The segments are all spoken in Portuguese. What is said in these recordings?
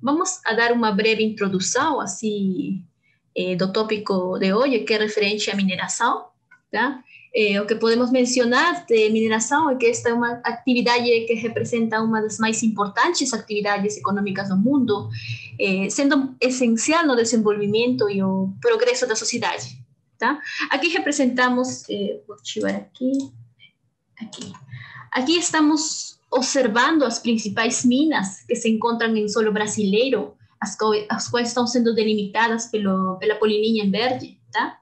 vamos a dar uma breve introdução, assim, do tópico de hoje, que é referente à mineração, tá? O que podemos mencionar de mineração é que esta é uma atividade que representa uma das mais importantes atividades econômicas do mundo, sendo essencial no desenvolvimento e o progresso da sociedade, tá? Aqui representamos, vou ativar aqui. Aqui estamos observando as principais minas que se encontram em solo brasileiro, as quais estão sendo delimitadas pela polilinha em verde, tá?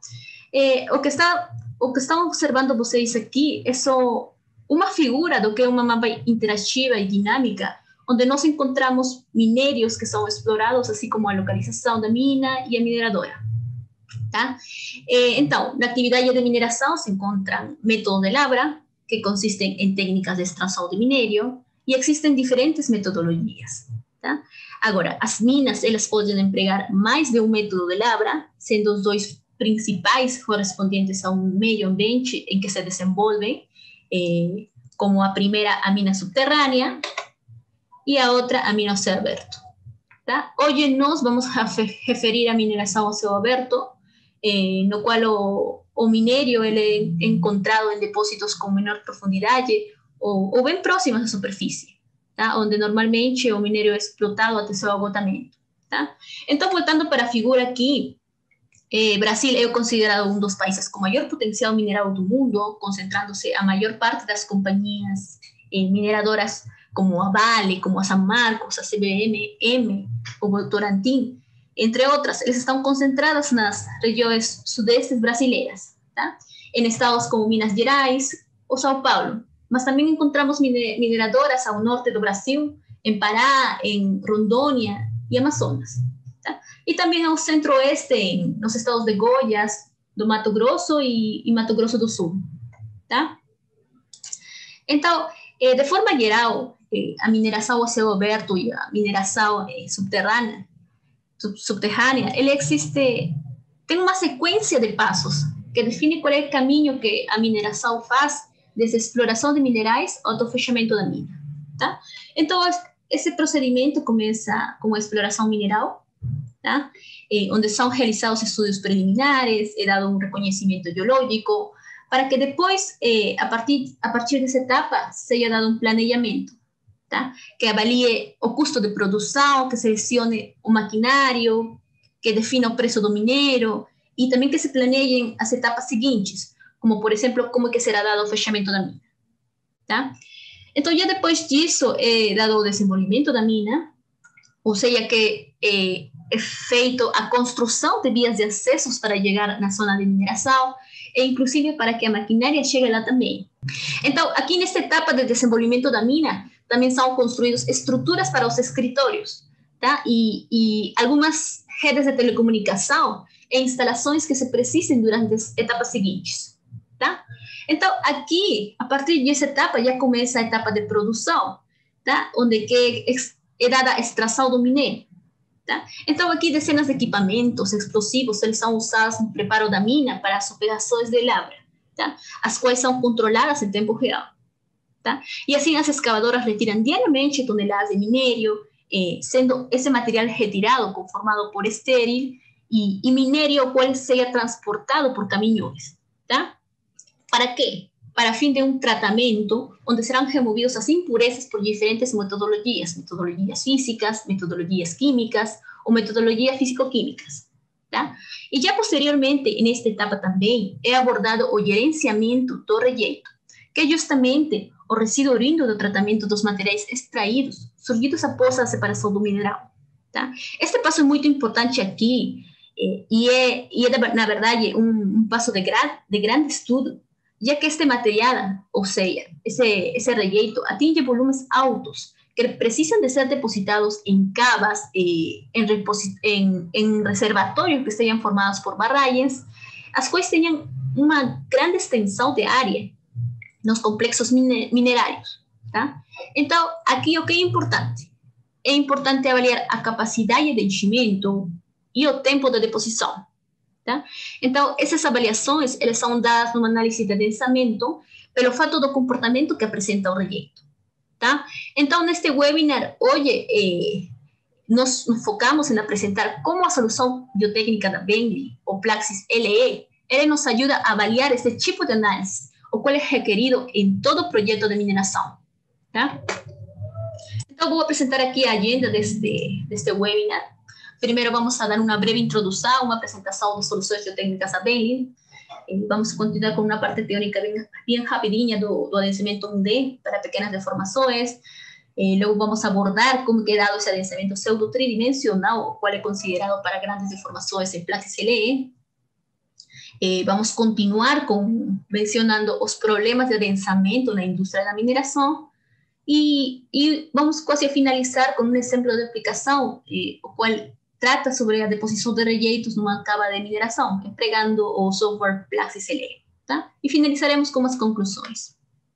O que estão observando vocês aqui é só uma figura do que é uma mapa interativa e dinâmica, onde nós encontramos minérios que são explorados, assim como a localização da mina e a mineradora. Tá? Então, na atividade de mineração se encontram métodos de labra, que consistem em técnicas de extração de minério, e existem diferentes metodologias. Tá? Agora, as minas, elas podem empregar mais de um método de labra, sendo os dois principais correspondentes a um meio ambiente em que se desenvolvem, como a primeira, a mina subterrânea, e a outra, a mina a céu aberto. Tá? Hoje nós vamos referir a mineração a céu aberto, no qual o minério ele é encontrado em depósitos com menor profundidade ou bem próximos à superfície, tá? Onde normalmente o minério é explotado até seu agotamento. Tá? Então, voltando para a figura aqui, Brasil é considerado um dos países com maior potencial mineral do mundo, concentrando-se a maior parte das companhias mineradoras como a Vale, como a San Marcos, a CBM, o Votorantim, entre outras. Eles estão concentradas nas regiões sudestes brasileiras, tá? Em estados como Minas Gerais ou São Paulo. Mas também encontramos mineradoras ao norte do Brasil, em Pará, em Rondônia e Amazonas. Tá? E também ao centro-oeste, nos estados de Goiás, do Mato Grosso e Mato Grosso do Sul. Tá? Então, de forma geral, a mineração a céu aberto e a mineração subterrânea, ele existe, tem uma sequência de passos que define qual é o caminho que a mineração faz desde a exploração de minerais ao fechamento da mina. Tá? Então, esse procedimento começa com a exploração mineral, tá? Onde são realizados estudos preliminares, é dado um reconhecimento geológico, para que depois, a partir dessa etapa, seja dado um planejamento, tá? Que avalie o custo de produção, que selecione o maquinário, que defina o preço do minério, e também que se planejem as etapas seguintes, como, por exemplo, como é que será dado o fechamento da mina. Tá? Então, já depois disso, dado o desenvolvimento da mina, ou seja, que é feito a construção de vias de acessos para chegar na zona de mineração, e inclusive para que a maquinária chegue lá também. Então, aqui nesta etapa de desenvolvimento da mina, também são construídas estruturas para os escritórios, tá? E algumas redes de telecomunicação e instalações que se precisem durante as etapas seguintes, tá? Então, aqui, a partir dessa etapa, já começa a etapa de produção, tá? Onde que é dada a extração do minério. Tá? Então, aqui dezenas de equipamentos explosivos eles são usados no preparo da mina para as operações de labra, tá? As quais são controladas em tempo real. Tá? E assim as escavadoras retiram diariamente toneladas de minério, sendo esse material retirado conformado por estéril e minério o qual seja transportado por caminhões. Tá? Para quê? Para fim de um tratamento onde serão removidas as impurezas por diferentes metodologias físicas, metodologias químicas ou metodologias físico-químicas. Tá? E já posteriormente, nesta etapa também, é abordado o gerenciamento do rejeito, que é justamente o resíduo oriundo do tratamento dos materiais extraídos, surgidos após a separação do mineral. Tá? Este passo é muito importante aqui e é na verdade, um passo de grande estudo, já que este material, ou seja, esse rejeito, atinge volumes altos que precisam de ser depositados em cavas, em reservatórios que estejam formados por barragens, as quais tenham uma grande extensão de área nos complexos minerários. Tá? Então, aqui o que é importante? É importante avaliar a capacidade de enchimento e o tempo de deposição. Tá? Então, essas avaliações elas são dadas numa análise de adensamento pelo fato do comportamento que apresenta o rejeito. Tá? Então, neste webinar, hoje, nos focamos em apresentar como a solução biotécnica da Bentley, ou Plaxis LE, ele nos ajuda a avaliar este tipo de análise, o qual é requerido em todo projeto de mineração. Tá? Então, vou apresentar aqui a agenda deste webinar. Primeiro, vamos a dar uma breve introdução, uma apresentação das soluções biotécnicas da Bentley. Vamos continuar com uma parte teórica bem rapidinha do adensamento 1D para pequenas deformações. Luego vamos a abordar cómo ha dado ese adensamiento pseudo tridimensional, o cual es considerado para grandes deformaciones en Plaxis LE. Vamos a continuar mencionando los problemas de adensamiento en la industria de la mineración y vamos casi a finalizar con un ejemplo de aplicación, el cual trata sobre la deposición de rejeitos en una cava de mineración, empregando o software Plaxis LE. ¿tá? Y finalizaremos con las conclusiones.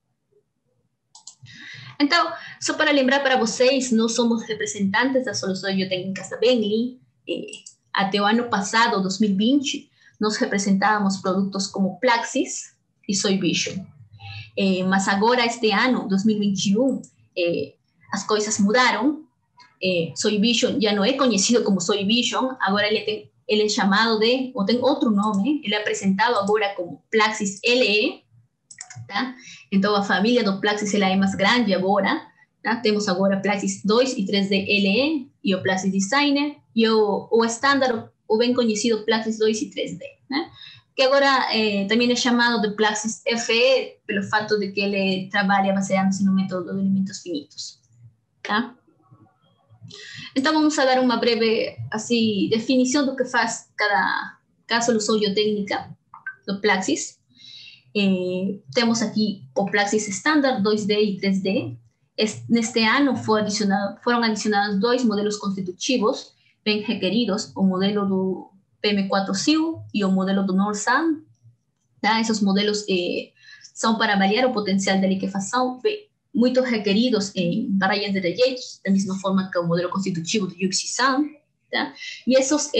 Então, só para lembrar para vocês, nós somos representantes das soluções biotécnicas da Bentley. Até o ano passado, 2020, nós representávamos produtos como Plaxis e Soy Vision. Mas agora, este ano, 2021, as coisas mudaram. Soy Vision já não é conhecido como Soy Vision, agora ele é chamado de, ou tem outro nome, ele é apresentado agora como Plaxis LE. Tá? Então, a família do Plaxis ela é mais grande agora. Tá? Temos agora Plaxis 2 e 3D LE e o Plaxis Designer e o estándar, o bem conhecido Plaxis 2 e 3D. Né? Que agora também é chamado de Plaxis FE pelo fato de que ele trabalha baseando-se no método de elementos finitos. Tá? Então, vamos a dar uma breve assim, definição do que faz cada solução biotécnica do Plaxis. Temos aqui o Plaxis Standard 2D e 3D. Neste ano foram adicionados 2 modelos constitutivos bem requeridos, o modelo do PM4-SIL e o modelo do NORSAM. Tá? Esses modelos são para avaliar o potencial de liquefação, muito requeridos em barragens de rejeitos, da mesma forma que o modelo constitutivo do UXI-SAM. Tá? E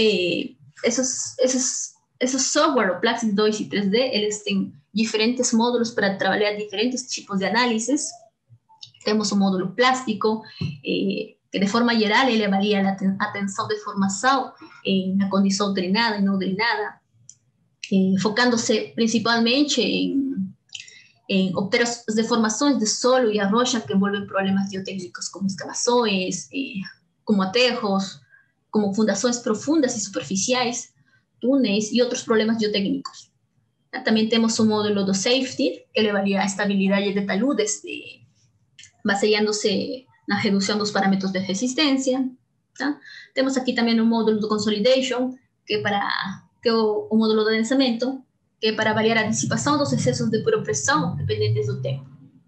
esses software, o Plaxis 2 e 3D, eles têm diferentes módulos para trabalhar diferentes tipos de análises. Temos o módulo plástico, que de forma geral ele avalia a tensão de formação na condição drenada e não drenada, focando-se principalmente em obter as deformações de solo e a rocha que envolvem problemas geotécnicos como escavações, como aterros, como fundações profundas e superficiais, túneis e outros problemas geotécnicos. Também temos o módulo do safety, que ele avalia a estabilidade de taludes, baseando-se na redução dos parâmetros de resistência. Tá? Temos aqui também o módulo do consolidation, que é o módulo de adensamento, que é para avaliar a dissipação dos excessos de pura pressão dependentes do tempo.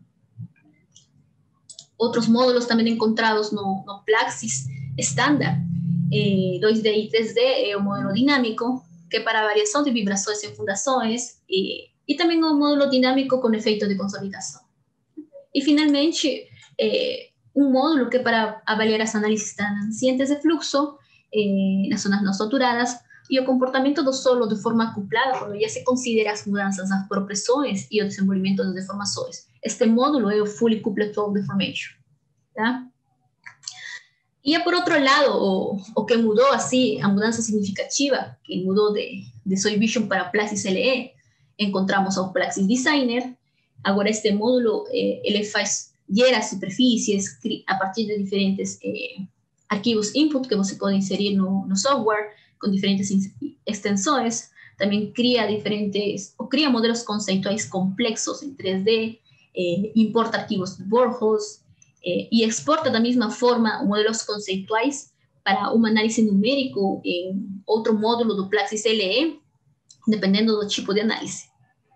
Outros módulos também encontrados no Plaxis Standard 2D e 3D é o módulo dinâmico, que é para avaliação de vibrações em fundações, e também o módulo dinâmico com efeito de consolidação. E, finalmente, um módulo que é para avaliar as análises transientes de fluxo nas zonas não saturadas e o comportamento do solo de forma acoplada, quando já se considera as mudanças nas propressões e o desenvolvimento das deformações. Este módulo é o Fully Coupled Flow Deformation. Tá? E, por outro lado, o que mudou, assim, a mudança significativa, que mudou de Soy Vision para Plaxis LE, encontramos o Plaxis Designer. Agora, este módulo, ele gera superfícies a partir de diferentes arquivos input que você pode inserir no software, com diferentes extensões. Também cria modelos conceituais complexos em 3D, importa arquivos de boreholes, e exporta da mesma forma modelos conceituais para uma análise numérico em outro módulo do Plaxis LE, dependendo do tipo de análise.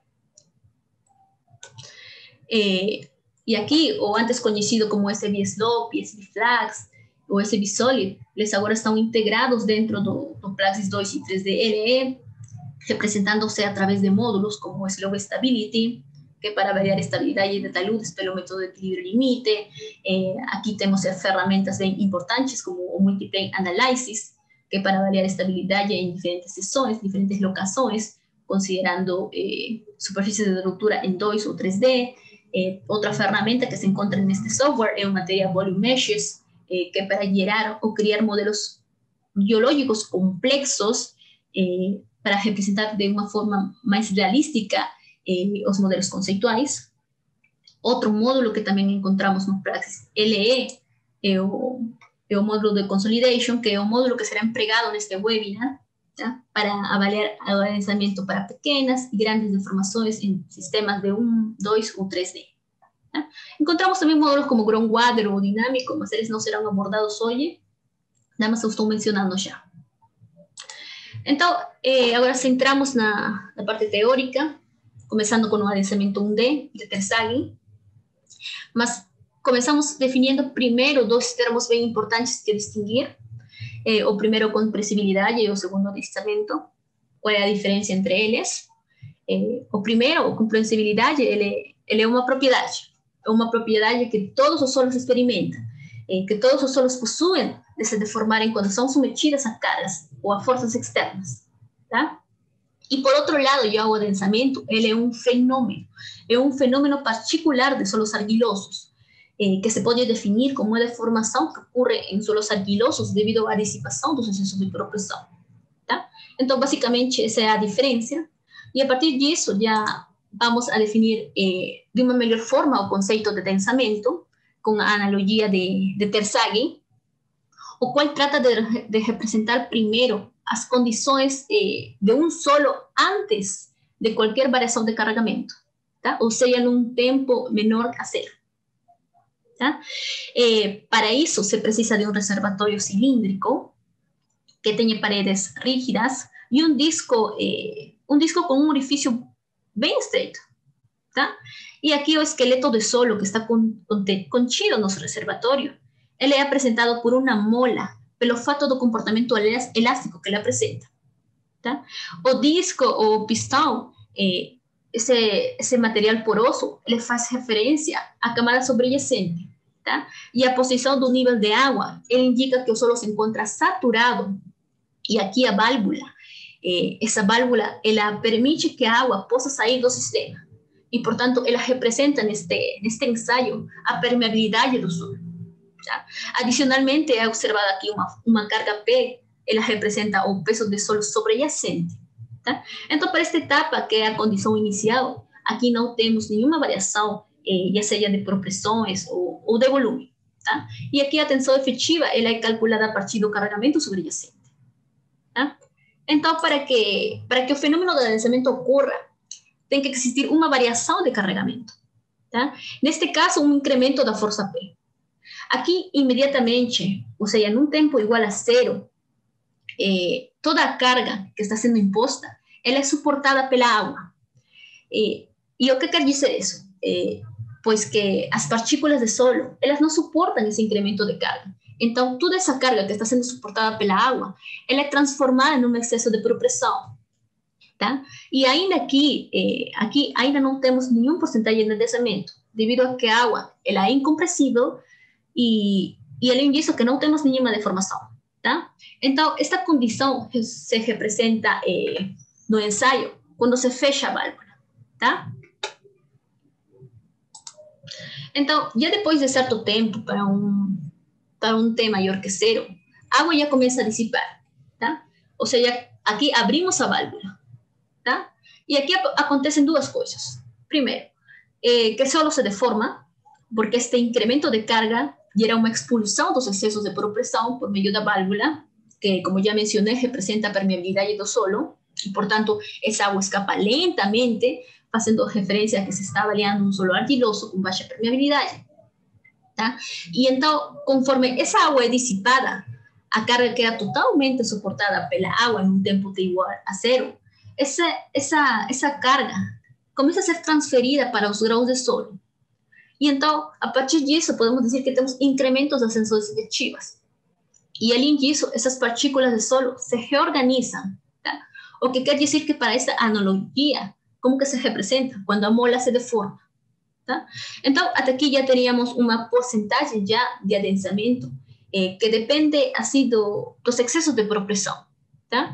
E aqui, o antes conhecido como SB Slope, SB Flax, o SB Solid, eles agora estão integrados dentro do Plaxis 2 e 3D LE, representando-se através de módulos como o Slope Stability, que é para avaliar a estabilidade de taludes pelo método de equilíbrio limite. Aqui temos ferramentas bem importantes como o Multiplane Analysis, que é para avaliar a estabilidade em diferentes seções, diferentes locações, considerando superfícies de ruptura em 2 ou 3D. Outra ferramenta que se encontra neste software é o Material Volume Meshes, que para gerar o criar modelos biológicos complexos para representar de uma forma mais realística os modelos conceituais. Outro módulo que também encontramos no Praxis LE é o módulo de Consolidation, que é o módulo que será empregado neste webinar, tá? Para avaliar o adensamento para pequenas e grandes deformações em sistemas de 1, 2 ou 3D. Tá? Encontramos também módulos como Groundwater ou Dinâmico, mas eles não serão abordados hoje, nada mais eu estou mencionando já. Então, agora centramos na parte teórica, começando com o adensamento 1D de Terzaghi, mas começamos definindo primeiro dois termos bem importantes que distinguir. O primeiro, compressibilidade, e o segundo, adensamento. Qual é a diferença entre eles? O primeiro, compressibilidade, ele é uma propriedade. É uma propriedade que todos os solos experimentam, que todos os solos possuem de se deformarem quando são submetidos a cargas ou a forças externas. Tá? E por outro lado, já o adensamento, ele é um fenômeno particular de solos argilosos, que se pode definir como uma deformação que ocorre em solos argilosos devido à dissipação dos excessos de propressão. Tá? Então, basicamente, essa é a diferença. E a partir disso, já vamos a definir de uma melhor forma o conceito de densamento, com a analogia de Terzaghi, o qual trata de representar primeiro as condições de um solo antes de qualquer variação de carregamento, tá? Ou seja, num tempo menor a zero. Tá? Para isso, se precisa de um reservatório cilíndrico que tenha paredes rígidas e um disco com um orifício bem estreito. Tá? E aqui o esqueleto de solo que está contido no reservatório, ele é apresentado por uma mola, pelo fato do comportamento elástico que ele apresenta. Tá? O disco, o pistão, esse material poroso, ele faz referência à camada sobrejacente. Tá? E a posição do nível de água, ele indica que o solo se encontra saturado. E aqui a válvula, essa válvula, ela permite que a água possa sair do sistema. E, portanto, ela representa neste ensaio a permeabilidade do solo. Tá? Adicionalmente, é observada aqui uma carga P, ela representa o peso de solo sobrejacente. Tá? Então, para esta etapa, que é a condição inicial, aqui não temos nenhuma variação, já seja de propressões ou de volume. Tá? E aqui a tensão efetiva ela é calculada a partir do carregamento sobrejacente. Tá? Então, para que o fenômeno do adensamento ocorra, tem que existir uma variação de carregamento. Tá? Neste caso, um incremento da força P. Aqui, imediatamente, ou seja, num tempo igual a zero, toda a carga que está sendo imposta, ela é suportada pela água. E o que quer dizer isso? Pois que as partículas de solo, elas não suportam esse incremento de carga. Então, toda essa carga que está sendo suportada pela água, ela é transformada em um excesso de propressão. Tá? E ainda aqui ainda não temos nenhum porcentagem de adensamento, devido a que a água ela é incompressível e além disso que não temos nenhuma deformação. Tá? Então, esta condição se representa no ensaio quando se fecha a válvula. Tá? Então, já depois de certo tempo, para um T maior que zero, a água já começa a dissipar. Tá? Ou seja, aqui abrimos a válvula. Tá? E aqui acontecem duas coisas. Primeiro, que o solo se deforma, porque este incremento de carga gera uma expulsão dos excessos de propressão por meio da válvula, que, como já mencionei, representa a permeabilidade do solo, e, portanto, essa água escapa lentamente, fazendo referência a que se está avaliando um solo argiloso com baixa permeabilidade. Tá? E então, conforme essa água é dissipada, a carga queda totalmente suportada pela água em um tempo t igual a zero, essa carga começa a ser transferida para os graus de solo. E então, a partir disso, podemos dizer que temos incrementos das tensões efetivas. E além disso, essas partículas de solo se reorganizam. Tá? O que quer dizer que para essa analogia, como que se representa? Quando a mola se deforma. Tá? Então, até aqui já teríamos uma porcentagem já de adensamento que depende assim dos excessos de propressão. Tá?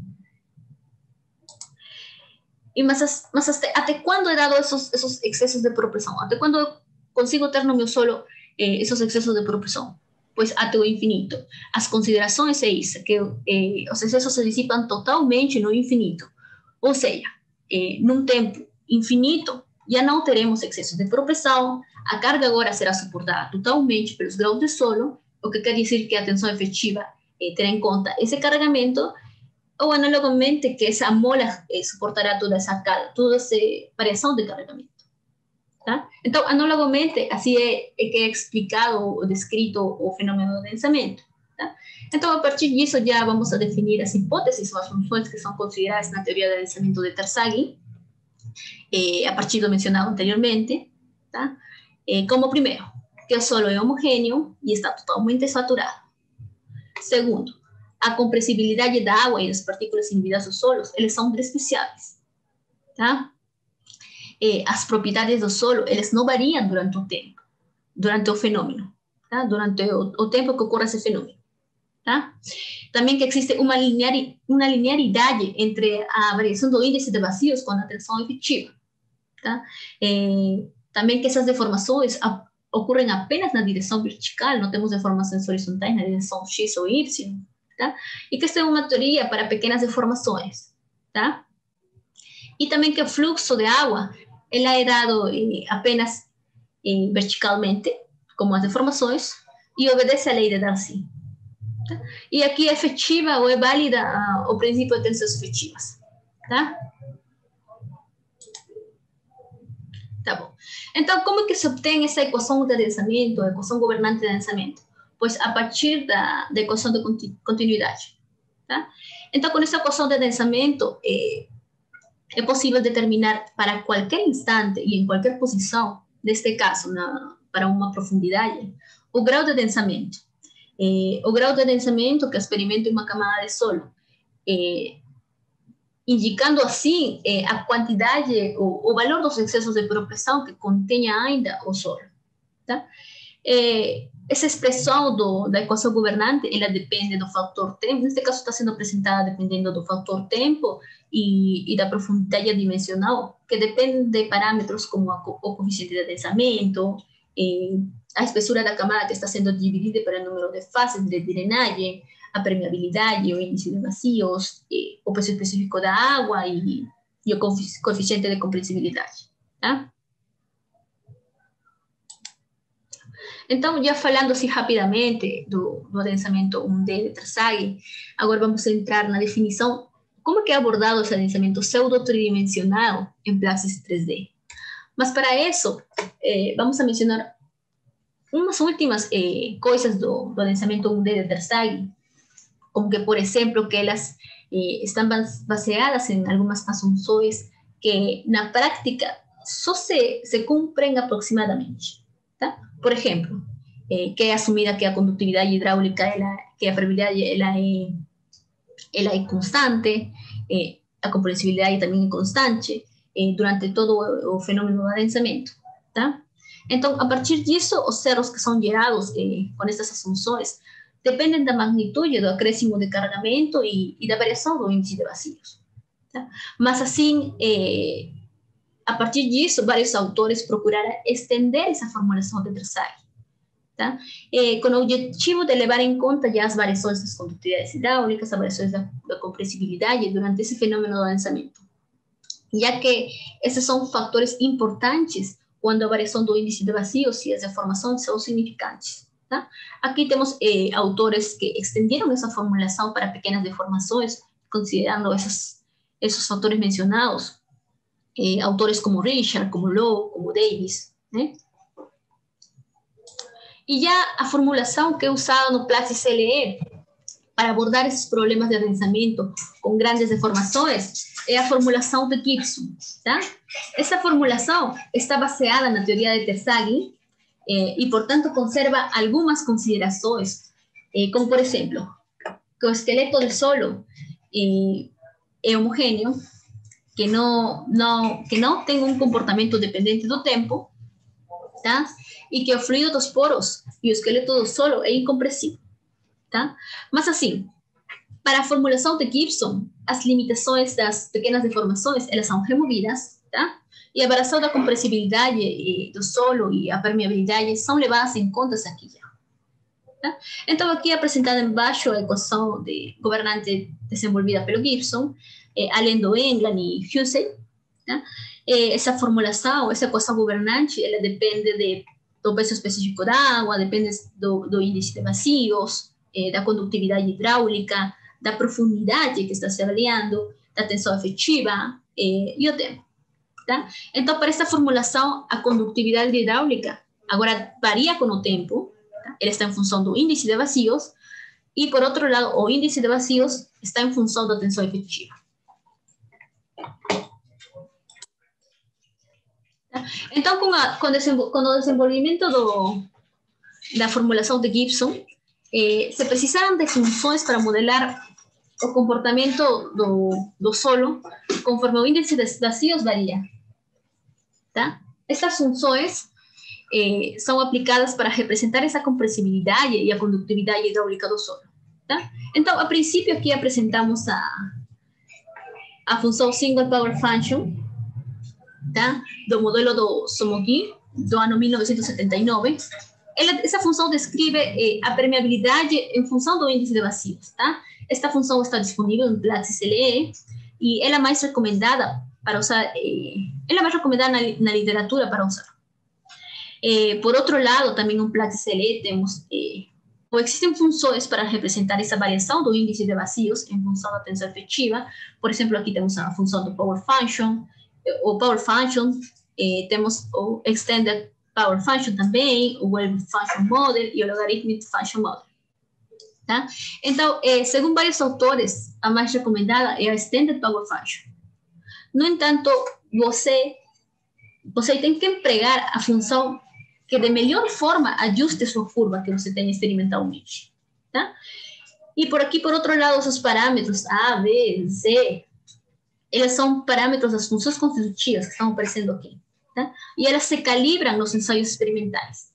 Mas até quando é dado esos excessos de propressão? Até quando eu consigo ter no meu solo esos excessos de propressão? pois até o infinito. As considerações é isso, que os excessos se dissipam totalmente no infinito. Ou seja, num tempo infinito, já não teremos excesso de propensão, a carga agora será suportada totalmente pelos graus de solo, o que quer dizer que a tensão efetiva terá em conta esse carregamento, ou analogamente que essa mola suportará toda essa variação de carregamento. Tá? Então, analogamente, assim que é explicado ou descrito o fenômeno do densamento. Tá? Então, a partir disso, já vamos a definir as hipóteses ou as funções que são consideradas na teoria do densamento de Terzaghi, a partir do mencionado anteriormente. Tá? Como primeiro, que o solo é homogêneo e está totalmente saturado. Segundo, a compressibilidade da água e das partículas inibidas dos solos, eles são despreciáveis. Tá? As propriedades do solo, eles não variam durante o tempo, durante o fenômeno, tá? Durante o tempo que ocorre esse fenômeno. Tá? Também que existe uma linearidade entre a variação do índice de vazios com a tensão efetiva. Tá? Também que essas deformações ocorrem apenas na direção vertical, não temos deformações horizontais na direção X ou Y. Tá? E que esta é uma teoria para pequenas deformações. Tá? E também que o fluxo de água ela é dado apenas verticalmente, como as deformações, e obedece à lei de Darcy. Tá? E aqui é efetiva ou é válida o princípio de tensões efetivas. Tá? Tá bom. Então, como que se obtém essa equação de densamento, a equação governante de densamento? Pois a partir da equação de continuidade. Tá? Então, com essa equação de densamento, é possível determinar para qualquer instante e em qualquer posição, neste caso, para uma profundidade, o grau de densamento. O grau de densamento que experimenta uma camada de solo, indicando assim a quantidade, o valor dos excessos de propensão que contenha ainda o solo. Tá? Essa expressão da equação governante, ela depende do fator tempo, neste caso está sendo apresentada dependendo do fator tempo e da profundidade dimensional, que depende de parâmetros como o coeficiente de densamento, a espessura da camada que está sendo dividida para o número de fases de drenagem, a permeabilidade, o índice de vazios, o peso específico da água e o coeficiente de compressibilidade. Tá? Então, já falando assim rapidamente do densamento 1D de Terzaghi, agora vamos entrar na definição como que é abordado esse densamento pseudo-tridimensional em Plastics 3D. Mas para isso, vamos a mencionar umas últimas coisas do densamento 1D de Terzaghi, como que, por exemplo, que elas estão baseadas em algumas assunções que na prática só se cumprem aproximadamente. Tá? Por exemplo, que é assumida que a condutividade hidráulica, que a permeabilidade ela é constante, a compressibilidade também é constante durante todo o fenômeno do adensamento. Tá? Então, a partir disso, os erros que são gerados com essas assunções dependem da magnitude do acréscimo de carregamento e da variação do índice de vazios. Tá? Mas, assim, a partir disso, vários autores procuraram estender essa formulação de Terzaghi, tá? Com o objetivo de levar em conta já as variações das condutividades hidráulicas, as variações da compressibilidade durante esse fenômeno do adensamento, já que esses são fatores importantes quando a variação do índice de vazios e as deformações são significantes. Tá? Aqui temos autores que estenderam essa formulação para pequenas deformações, considerando esses fatores mencionados, autores como Richard, como Lowe, como Davis, né? E já a formulação que é usada no Plastics LE para abordar esses problemas de adensamento com grandes deformações é a formulação de Gibson. Tá? Essa formulação está baseada na teoria de Terzaghi e, portanto, conserva algumas considerações, como, por exemplo, que o esqueleto de solo é homogêneo, que não tem um comportamento dependente do tempo, tá? E que o fluido dos poros e o esqueleto do solo é incompressível. Tá? Mas, assim, para a formulação de Gibson, as limitações das pequenas deformações, elas são removidas, tá? E a variação da compressibilidade do solo e a permeabilidade são levadas em conta aqui já. Tá? Então, aqui apresentada embaixo a equação de governante desenvolvida pelo Gibson, além do England e Hussey. Tá? Essa formulação, essa equação governante, ela depende do peso específico da água, depende do índice de vazios, da condutividade hidráulica, da profundidade que está se avaliando, da tensão efetiva e o tempo. Tá? Então, para esta formulação, a condutividade hidráulica agora varia com o tempo, tá? Ela está em função do índice de vazios, e, por outro lado, o índice de vazios está em função da tensão efetiva. Tá? Então, com o desenvolvimento da formulação de Gibson, se precisaram de funções para modelar o comportamento do solo conforme o índice de vazios varia. Tá? Estas funções são aplicadas para representar essa compressibilidade e a condutividade hidráulica do solo. Tá? Então, a princípio, aqui apresentamos a função Single Power Function, tá? Do modelo do Somogyi, do ano 1979. Essa função descreve a permeabilidade em função do índice de vazios. Tá? Esta função está disponível em Platts LE e ela é mais recomendada para usar, ela é mais recomendada na literatura para usar. Por outro lado, também em Platts LE temos, ou existem funções para representar essa variação do índice de vazios em função da tensão efetiva. Por exemplo, aqui temos a função do Power Function, temos o Extended Power Function também, o Wave Function Model e o Logarithmic Function Model. Tá? Então, segundo vários autores, a mais recomendada é a Extended Power Function. No entanto, você tem que empregar a função que de melhor forma ajuste sua curva que você tem experimentalmente. Tá? E por aqui, por outro lado, os parâmetros A, B, Z, eles são parâmetros das funções constitutivas que estão aparecendo aqui. Tá? E elas se calibram nos ensaios experimentais.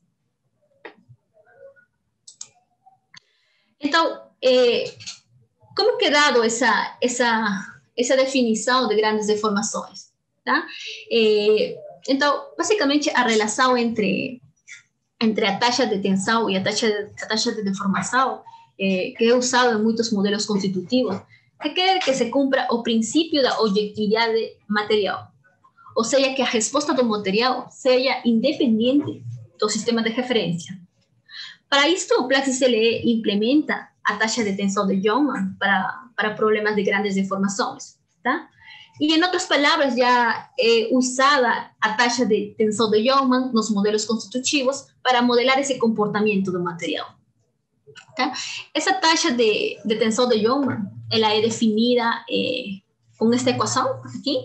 Então, como que é dado essa definição de grandes deformações? Tá? Então, basicamente, a relação entre a taxa de tensão e a taxa de deformação, que é usada em muitos modelos constitutivos, requer que se cumpra o princípio da objetividade material. Ou seja, que a resposta do material seja independente do sistema de referência. Para isto, o Platts LE implementa a taxa de tensão de Yeoman para problemas de grandes deformações. Tá? E, em outras palavras, já é usada a taxa de tensão de Yeoman nos modelos constitutivos para modelar esse comportamento do material. Tá? Essa taxa de tensão de Yeoman ela é definida com esta equação aqui,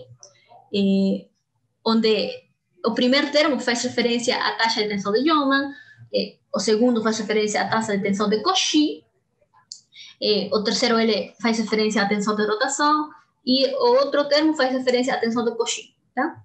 onde o primeiro termo faz referência à taxa de tensão de Yeoman, o segundo faz referência à taxa de tensão de Cauchy, o terceiro ele faz referência à tensão de rotação, e o outro termo faz referência à tensão de Cauchy. Tá?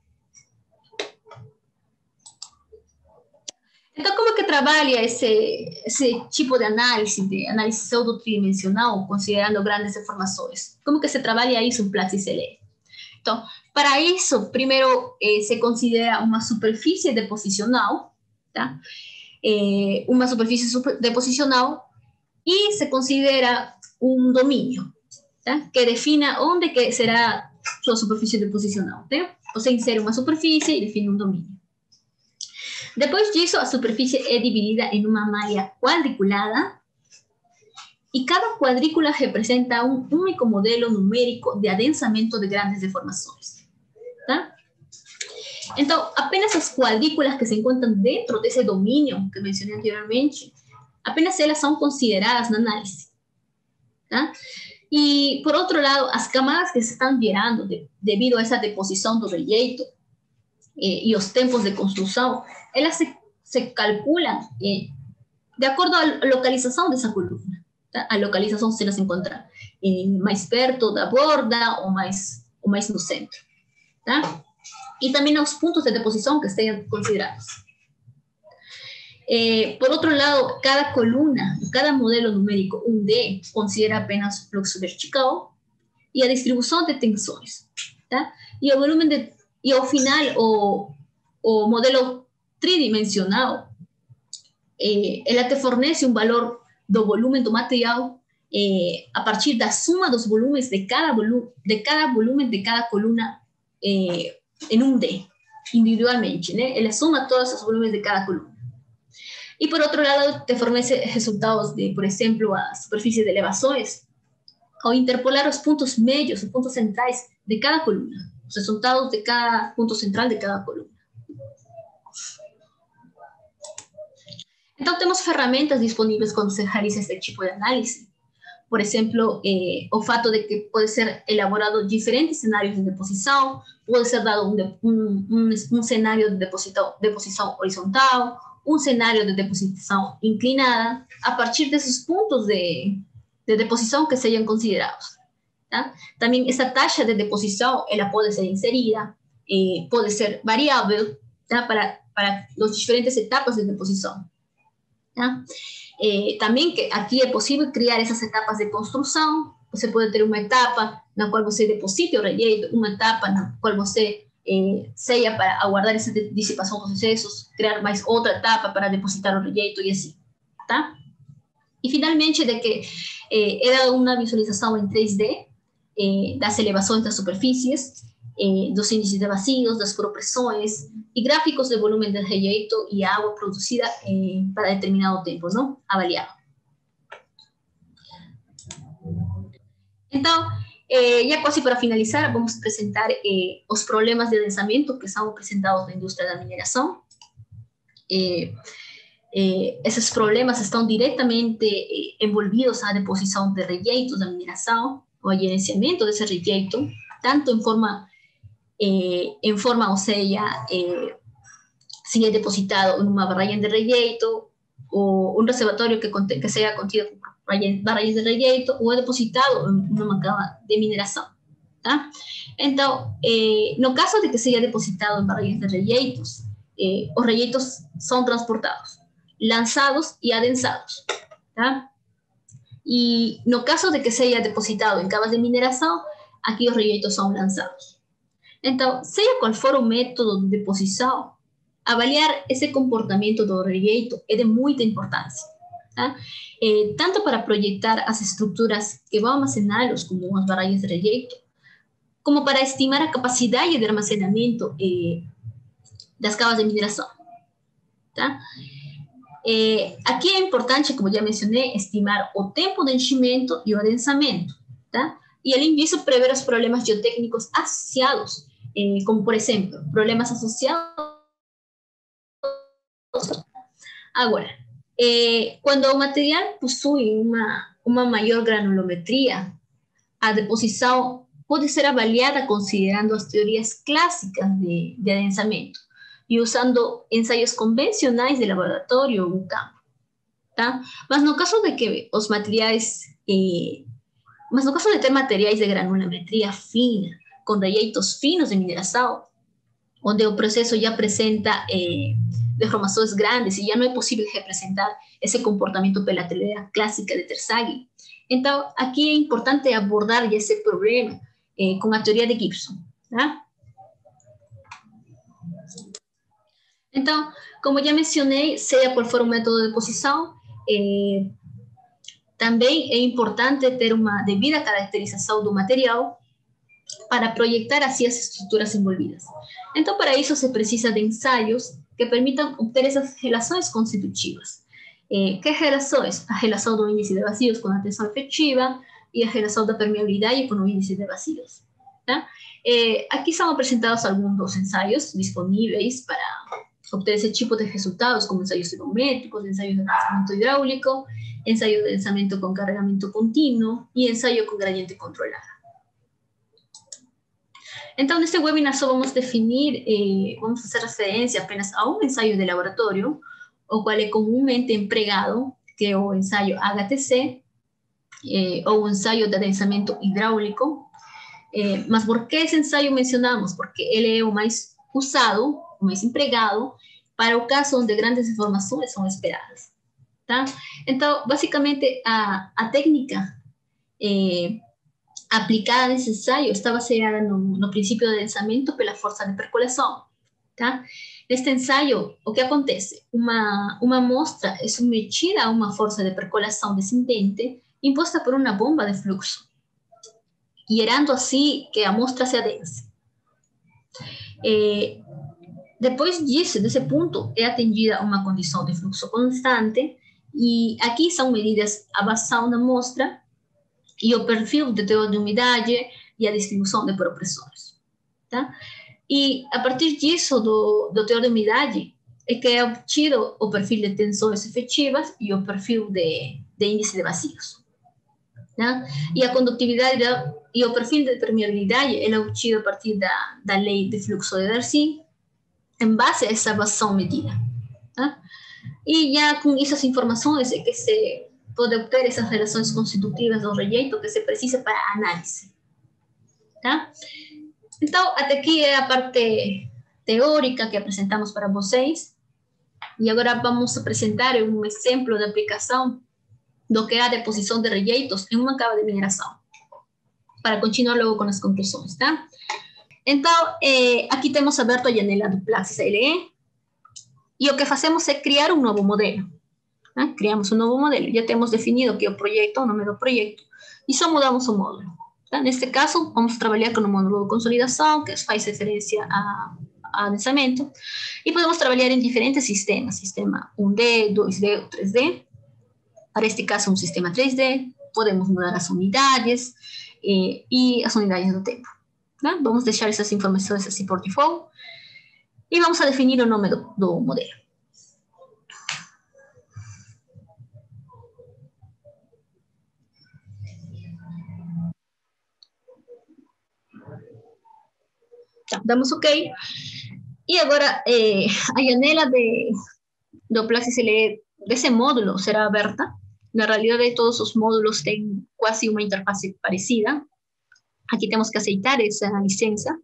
Então, como que trabalha esse tipo de análise pseudo-tridimensional, considerando grandes deformações? Como que se trabalha isso em Platts LE? Então, para isso, primeiro se considera uma superfície deposicional, tá? Uma superfície deposicional, e se considera um domínio, tá? Que defina onde que será sua superfície deposicional. Tá? Você insere uma superfície e define um domínio. Depois disso, a superfície é dividida em uma malha quadriculada, e cada quadrícula representa um único modelo numérico de adensamento de grandes deformações. Tá? Então, apenas as quadrículas que se encontram dentro desse domínio que mencionei anteriormente, apenas elas são consideradas na análise. Tá? E, por outro lado, as camadas que se estão gerando devido a essa deposição do rejeito e os tempos de construção, elas se calculam de acordo à localização dessa coluna. Tá? A localização se ela se encontra mais perto da borda ou mais no centro. Tá? E também os pontos de deposição que estejam considerados. Por outro lado, cada coluna, cada modelo numérico 1D considera apenas o fluxo vertical e a distribuição de tensões. Tá? E o volume e ao final, o modelo tridimensional, ela te fornece um valor do volume do material a partir da suma dos volumes de cada volume de cada coluna em um D, individualmente, né? Ele suma todos os volumes de cada coluna. E, por outro lado, te fornece resultados de, por exemplo, a superfície de elevações, ao interpolar os pontos médios, os pontos centrais de cada coluna, os resultados de cada ponto central de cada coluna. Então, temos ferramentas disponíveis quando se realiza este tipo de análise. Por exemplo, o fato de que pode ser elaborado diferentes cenários de deposição, pode ser dado um cenário de deposição horizontal, um cenário de deposição inclinada, a partir desses pontos de deposição que sejam considerados. Tá? Também essa taxa de deposição, ela pode ser inserida, pode ser variável, tá? para as diferentes etapas de deposição. Tá? Também que aqui é possível criar essas etapas de construção. Você pode ter uma etapa na qual você deposite o rejeito, uma etapa na qual você seja para aguardar essa dissipação dos excessos, criar mais outra etapa para depositar o rejeito e assim. Tá? E finalmente, de que é dada uma visualização em 3D das elevações das superfícies, dos índices de vazios, das propressões e gráficos de volume de rejeito e água produzida para determinado tempo, não? Avaliado. Então, já quase para finalizar, vamos apresentar os problemas de adensamento que são apresentados na indústria da mineração. Esses problemas estão diretamente envolvidos na deposição de rejeitos da mineração, o gerenciamento desse rejeito, tanto em forma, ou seja, se é depositado em uma barragem de rejeito, ou um reservatório que seja contido por barragens de rejeito, ou é depositado em uma cama de mineração. Tá? Então, no caso de que seja depositado em barragens de rejeitos, os rejeitos são transportados, lançados e adensados. Tá? E no caso de que seja depositado em camas de mineração, aqui os rejeitos são lançados. Então, seja qual for o método de deposição, avaliar esse comportamento do rejeito é de muita importância. Tá? Tanto para projetar as estruturas que vão armazená-los, como as barragens de rejeito, como para estimar a capacidade de armazenamento das camas de mineração. Tá? Aqui é importante, como já mencionei, estimar o tempo de enchimento e o adensamento. Tá? E, além disso, prever os problemas geotécnicos associados, como, por exemplo, problemas associados. Agora, quando o material possui uma maior granulometria, a deposição pode ser avaliada considerando as teorias clássicas de adensamento e usando ensaios convencionais de laboratório ou campo. Tá? Mas no caso de que os materiais, mas no caso de ter materiais de granulometria fina, com rejeitos finos de mineração, onde o processo já apresenta deformações grandes e já não é possível representar esse comportamento pela teoria clássica de Terzaghi. Então, aqui é importante abordar esse problema com a teoria de Gibson. Tá? Então, como já mencionei, seja qual for o método de deposição, também é importante ter uma devida caracterização do material para projetar assim as estruturas envolvidas. Então, para isso se precisa de ensaios que permitam obter essas relações constitutivas. Que relações? A relação do índice de vazios com a tensão efetiva e a relação da permeabilidade com o índice de vazios. Tá? Aqui são apresentados alguns dos ensaios disponíveis para obter esse tipo de resultados, como ensaios econométricos, ensaios de adensamento hidráulico, ensaio de adensamento com carregamento contínuo e ensaio com gradiente controlado. Então, neste webinar só vamos definir, vamos fazer referência apenas a um ensaio de laboratório, o qual é comumente empregado, que é o ensaio HTC, ou o ensaio de adensamento hidráulico. Mas por que esse ensaio mencionamos? Porque ele é o mais usado, o mais empregado, para o caso onde grandes informações são esperadas. Tá? Então, basicamente, a técnica aplicada nesse ensaio está baseada no princípio de adensamento pela força de percolação. Tá? Neste ensaio, o que acontece? Uma amostra é submetida a uma força de percolação descendente imposta por uma bomba de fluxo, gerando assim que a amostra se adense. Depois disso, desse ponto, é atendida uma condição de fluxo constante, e aqui são medidas a vazão da amostra e o perfil de teor de umidade e a distribuição de pressores. Tá? E a partir disso, do teor de umidade, é que é obtido o perfil de tensões efetivas e o perfil de índice de vazios. Né? E a condutividade e o perfil de permeabilidade é obtido a partir da lei de fluxo de Darcy, em base a essa vazão medida. Tá? E já com essas informações é que se pode obter essas relações constitutivas do rejeito que se precisa para a análise. Tá? Então, até aqui é a parte teórica que apresentamos para vocês. E agora vamos apresentar um exemplo de aplicação do que é a deposição de rejeitos em uma cava de mineração, para continuar logo com as conclusões, tá? Então, aqui temos aberto a janela do Plaxis LE, e o que fazemos é criar um novo modelo. Né? Criamos um novo modelo, já temos definido que é o projeto, o nome do projeto, e só mudamos o módulo. Tá? Neste caso, vamos trabalhar com o módulo de consolidação, que faz referência a adensamento, e podemos trabalhar em diferentes sistemas, sistema 1D, 2D ou 3D. Para este caso, um sistema 3D, podemos mudar as unidades e as unidades do tempo. Né? Vamos deixar essas informações assim por default e vamos a definir o nome do modelo. Tá, damos OK. E agora a janela do Plaxis LE desse módulo será aberta. Na realidade, todos os módulos têm quase uma interface parecida. Aqui temos que aceitar essa licença.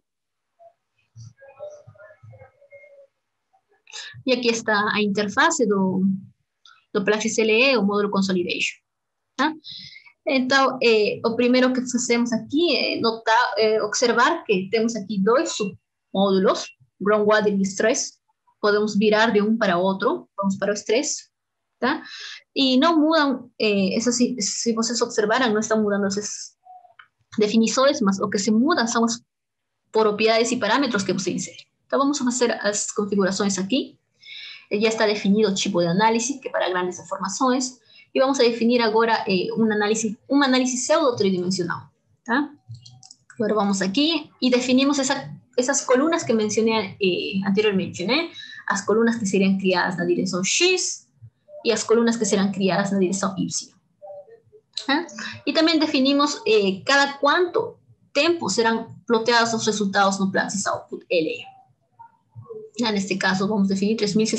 E aqui está a interface do Plaxis LE, o módulo Consolidation. Tá? Então, o primeiro que fazemos aqui é observar que temos aqui dois submódulos, Groundwater e Stress. Podemos virar de um para outro, vamos para o Stress. Tá? E não mudam, se vocês observaram, não estão mudando essas definições, mas o que se muda são as propriedades e parâmetros que você insere. Então, vamos fazer as configurações aqui. Já está definido o tipo de análise, que é para grandes informações, e vamos a definir agora um análise pseudo-tridimensional. Tá? Agora vamos aqui e definimos essas colunas que mencionei anteriormente, né? As colunas que seriam criadas na direção X e as colunas que serão criadas na direção Y. Tá? E também definimos cada quanto tempo serão ploteados os resultados no Plaxis Output LE. Neste caso, vamos definir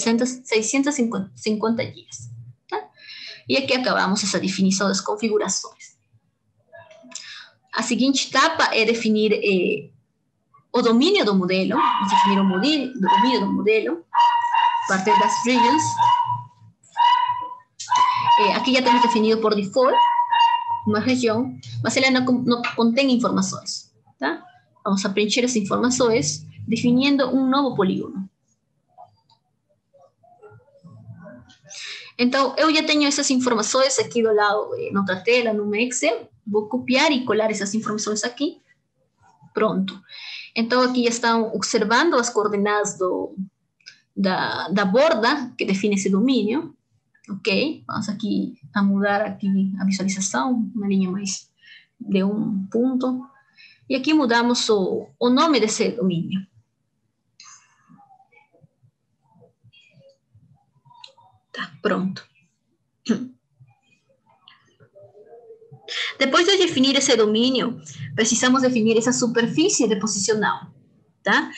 3.650 dias. Tá? E aqui acabamos essa definição das configurações. A seguinte etapa é definir o domínio do modelo. Vamos definir o domínio do modelo a partir das regions. Aqui já temos definido por default uma região, mas ela não contém informações. Tá? Vamos a preencher as informações definindo um novo polígono. Então, eu já tenho essas informações aqui do lado, na outra tela, no Excel. Vou copiar e colar essas informações aqui. Pronto. Então, aqui estão observando as coordenadas da borda, que define esse domínio. Ok? Vamos aqui a mudar aqui a visualização, uma linha mais de um ponto. E aqui mudamos o nome desse domínio. Tá, pronto. Depois de definir esse domínio, precisamos definir essa superfície deposicional, tá?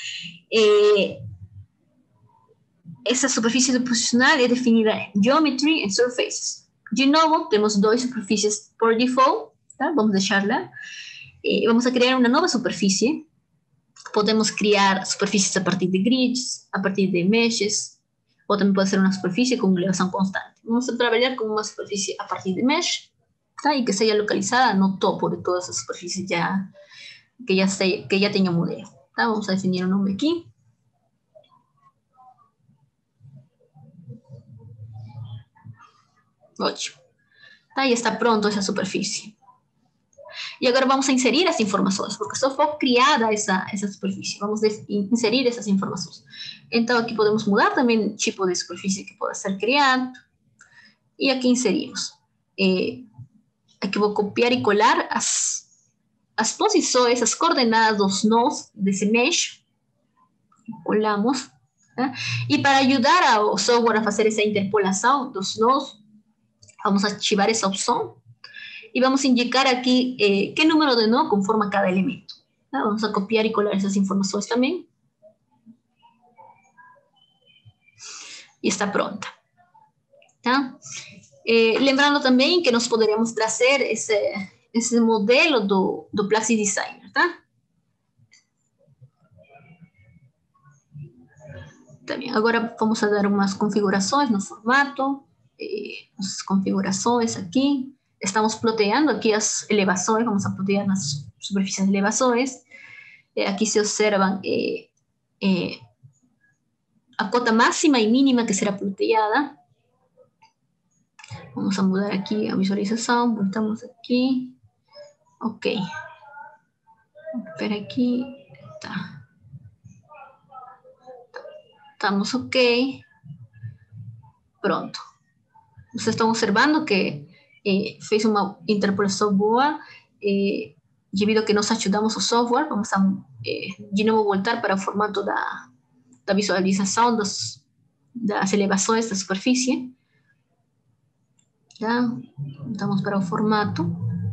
Essa superfície deposicional é definida em Geometry and Surfaces. De novo, temos duas superfícies por default, tá? Vamos deixar-la. Vamos a criar uma nova superfície. Podemos criar superfícies a partir de grids, a partir de meshes, ou também pode ser uma superfície com elevação constante. Vamos a trabalhar com uma superfície a partir de mesh, tá? E que seja localizada no topo de todas as superfícies que já tenha o modelo. Tá? Vamos a definir o nome aqui. 8. Ahí está pronto esa superficie. Y ahora vamos a inserir las informaciones, porque só fue criada esa superficie. Vamos a inserir esas informaciones. Entonces aquí podemos mudar también el tipo de superficie que pueda ser creado. Y aquí inserimos. Aquí voy a copiar y colar as posições, as coordenadas dos nós desse mesh. Colamos. ¿tá? Y para ayudar al software a hacer esa interpolación dos nós, vamos a activar esa opción y vamos a indicar aquí qué número de nó conforma cada elemento. ¿tá? Vamos a copiar y colar esas informaciones también. Y está pronta. ¿tá? Lembrando também que nós poderíamos trazer esse modelo do Plaxi Designer, tá? Também. Agora vamos a dar umas configurações no formato, as configurações aqui. Estamos ploteando aqui as elevações, vamos a plotear nas superfícies de elevações. Aqui se observam a cota máxima e mínima que será ploteada. Vamos a mudar aquí a visualización, voltamos aquí. Ok. Espera aquí. Está. Estamos ok. Pronto. Vocês estão observando que fez uma interpolação boa. Devido a que nós ajudamos o software, vamos a de novo voltar para o formato da visualização das elevações da superfície. Já voltamos para o formato.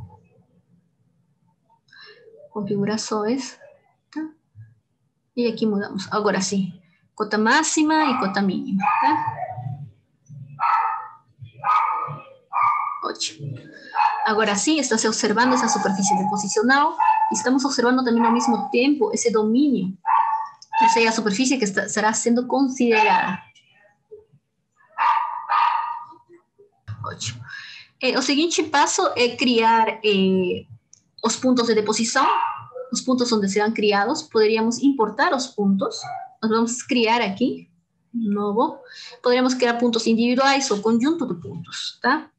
Configurações. Tá? E aqui mudamos. Agora sim. Cota máxima e cota mínima. Tá? Ótimo. Agora sim, está se observando essa superfície deposicional. Estamos observando também ao mesmo tempo esse domínio. Ou seja, a superfície que estará sendo considerada. Ótimo. O seguinte passo é criar os pontos de deposição, os pontos onde serão criados. Poderíamos importar os pontos. Nós vamos criar aqui, novo. Poderíamos criar pontos individuais ou conjunto de pontos, tá?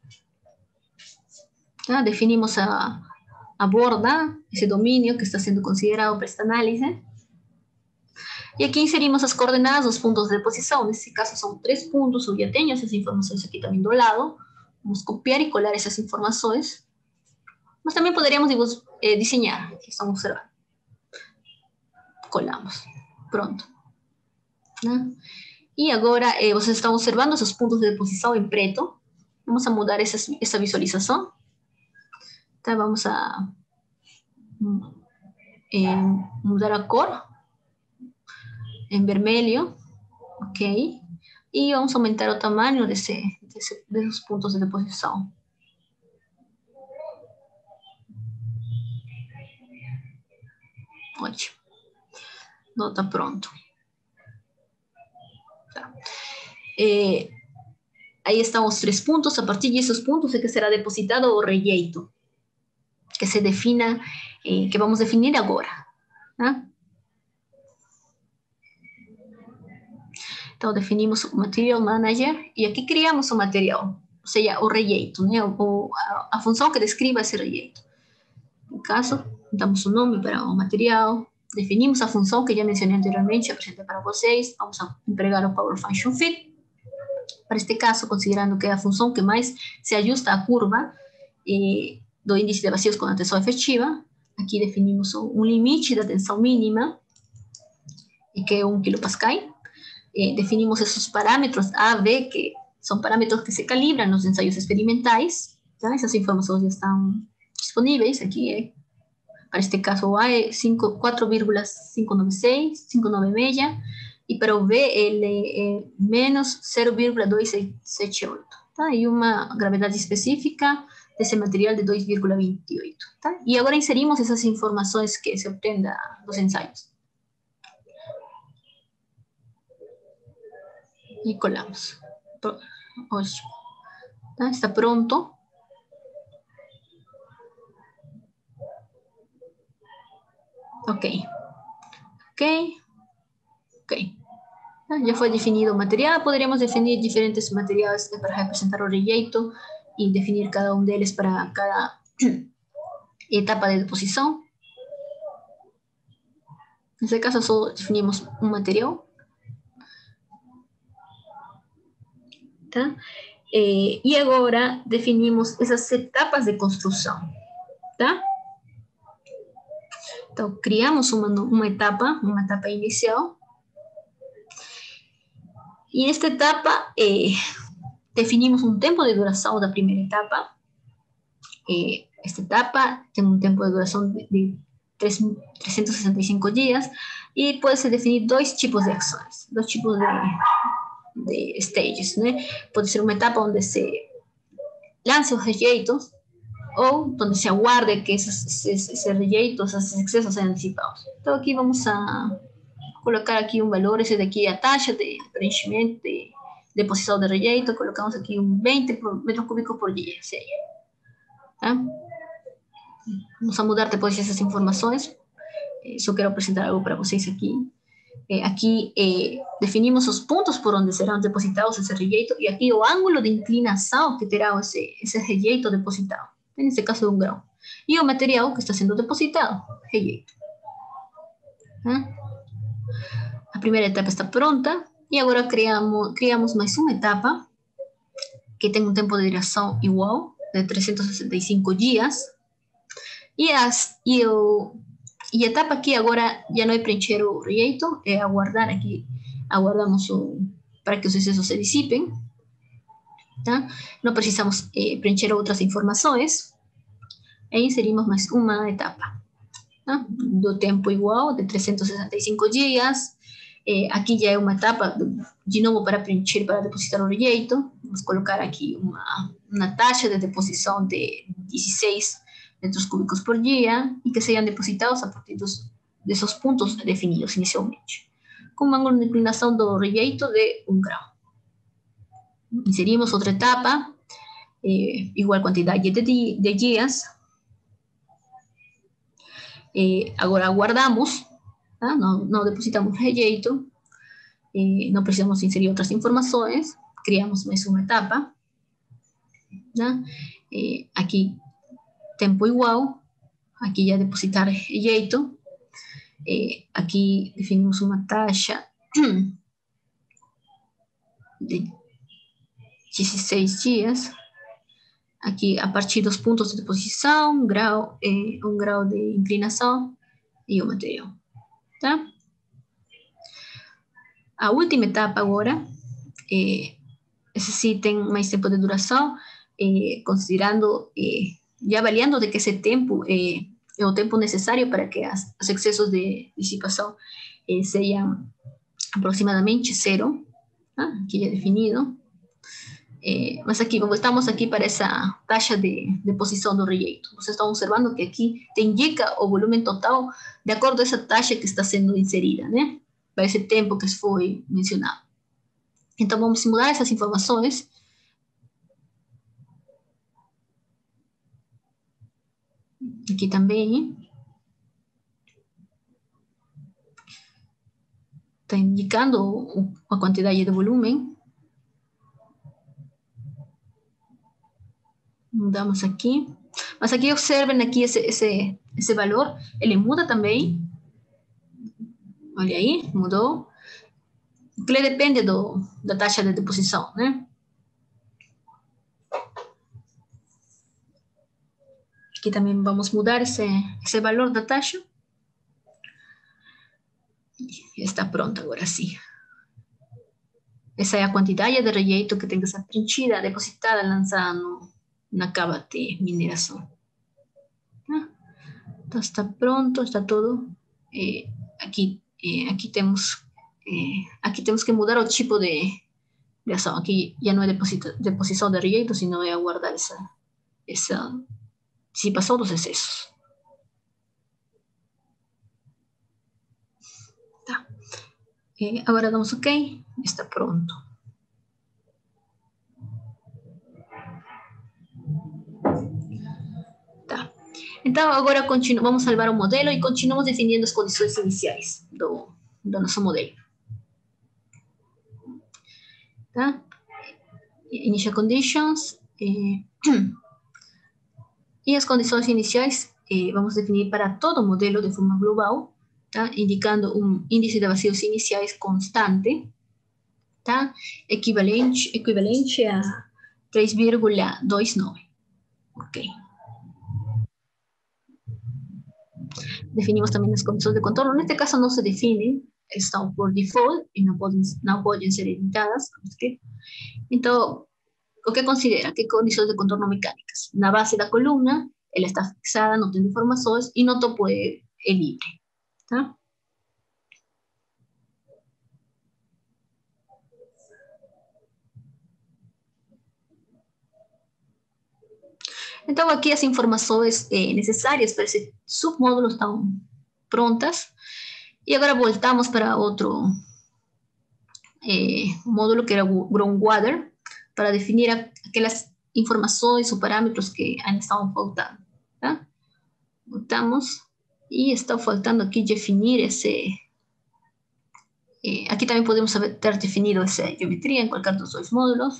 Tá? Definimos a borda, esse domínio que está sendo considerado para esta análise. E aqui inserimos as coordenadas dos pontos de deposição. Nesse caso são 3 pontos, eu já tenho essas informações aqui também do lado. Vamos copiar e colar essas informações. Mas também poderíamos desenhar, que estão observando. Colamos. Pronto. Né? E agora, vocês estão observando esses pontos de deposição em preto. Vamos a mudar essa visualização. Tá? Vamos a mudar a cor em vermelho. Ok. E vamos aumentar o tamanho desses pontos de deposição. Ótimo. Não está pronto. Tá. Aí estão os 3 pontos. A partir desses pontos é que será depositado o rejeito, que se defina, que vamos definir agora. Tá? Então, definimos o Material Manager e aqui criamos o material, ou seja, o rejeito, né? A função que descreva esse rejeito. No caso, damos um nome para o material, definimos a função que já mencionei anteriormente, apresentei para vocês, vamos a empregar o Power Function Fit. Para este caso, considerando que é a função que mais se ajusta à curva do índice de vazios com a tensão efetiva, aqui definimos um limite da tensão mínima, que é 1 kPa. Definimos esses parâmetros A, B, que são parâmetros que se calibram nos ensaios experimentais. Tá? Essas informações já estão disponíveis aqui. Para este caso, o A é 4,596, 596, e para o B ele é menos 0,278. Tá? E uma gravidade específica desse material de 2,28. Tá? E agora inserimos essas informações que se obtêm dos ensaios. E colamos. Ótimo. Tá? Está pronto. Ok. Ok. Ok. Ya foi definido o material, poderíamos definir diferentes materiais para representar o rejeito e definir cada um deles para cada etapa de deposição. Nesse caso, só definimos um material. Tá? E agora definimos essas etapas de construção. Tá? Então, criamos uma etapa inicial. E esta etapa, definimos um tempo de duração da primeira etapa. Esta etapa tem um tempo de duração de 365 dias e pode-se definir dois tipos de ações, dois tipos de stages, né? Pode ser uma etapa onde se lance os rejeitos ou onde se aguarde que esses rejeitos, esses excessos sejam dissipados. Então aqui vamos a colocar aqui um valor, esse daqui é a taxa de preenchimento, de deposição de rejeito, colocamos aqui 20 metros cúbicos por dia, seria. Tá? Vamos a mudar depois essas informações. Só quero apresentar algo para vocês aqui. Aqui definimos os pontos por onde serão depositados esse rejeito e aqui o ângulo de inclinação que terá esse rejeito depositado. Nesse caso, de 1 grau. E o material que está sendo depositado, rejeito. A primeira etapa está pronta e agora criamos mais uma etapa que tem um tempo de duração igual, de 365 dias. E a etapa aqui agora já não é preencher o rejeito, é aguardar aqui. Aguardamos para que os excessos se dissipem. Tá? Não precisamos preencher outras informações. E inserimos mais uma etapa. Tá? Do tempo igual, de 365 dias. Aqui já é uma etapa, de novo, para preencher, para depositar o rejeito. Vamos colocar aqui uma taxa de deposição de 16 metros cúbicos por dia e que sejam depositados a partir desses pontos definidos inicialmente, com um ângulo de inclinação do rejeito de 1 grau. Inserimos outra etapa, igual quantidade de dias. Agora aguardamos, tá? Não depositamos rejeito, não precisamos inserir outras informações, criamos mais uma etapa. Tá? Aqui tempo igual, aqui já depositar rejeito, aqui definimos uma taxa de 16 dias, aqui a partir dos pontos de deposição, um grau de inclinação e o material. Tá? A última etapa agora, esse sim tem mais tempo de duração, considerando já avaliando de que esse tempo é o tempo necessário para que os excessos de dissipação sejam aproximadamente zero, tá? Aqui já definido. Mas aqui, estamos aqui para essa taxa de deposição do rejeito. Vocês estão observando que aqui te indica o volume total de acordo com essa taxa que está sendo inserida, né? Para esse tempo que foi mencionado. Então, vamos simular essas informações. Aqui também. Está indicando a quantidade de volume. Mudamos aqui. Mas aqui observem aqui esse valor. Ele muda também. Olha aí, mudou. Que ele depende da taxa de deposição, né? Aqui também vamos mudar esse valor da taxa. Está pronto agora sim. Essa é a quantidade de rejeito que tem que ser preenchida, depositada, lançada na cava de mineração. Então está pronto, está tudo. Aqui temos que mudar o tipo de ação. Aqui já não é deposição de rejeito, sino é aguardar essa dissipação dos excessos. Tá. Agora damos OK. Está pronto. Tá. Então, agora vamos salvar o modelo e continuamos definindo as condições iniciais do nosso modelo. ¿tá? Initial conditions. Y las condiciones iniciales vamos a definir para todo modelo de forma global, ¿tá? Indicando un índice de vacíos iniciales constante, ¿tá? equivalente a 3,29. Ok. Definimos también las condiciones de contorno. En este caso no se definen, están por default y no pueden ser editadas. Entonces, o que considera que condições de contorno mecânicas. Na base da coluna, ela está fixada, não tem deformações e no topo é livre. Tá? Então, aqui as informações necessárias para esse submódulo estão prontas. E agora voltamos para outro módulo que era o groundwater, para definir aquelas informações ou parâmetros que ainda estavam faltando. Tá? Voltamos e está faltando aqui definir esse... aqui também podemos ter definido essa geometria em qualquer dos dois módulos.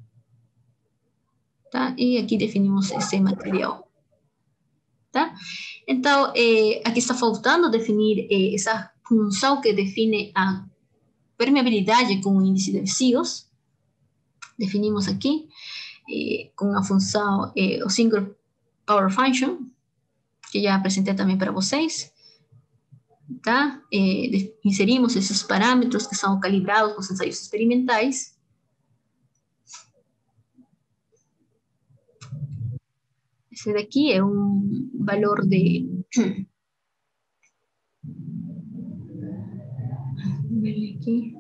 Tá? E aqui definimos esse material. Tá? Então, aqui está faltando definir essa função que define a permeabilidade com o índice de vacíos. Definimos aqui com a função, o single power function, que já apresentei também para vocês. Tá? Inserimos esses parâmetros que são calibrados com os ensaios experimentais. Esse daqui é um valor de... aqui.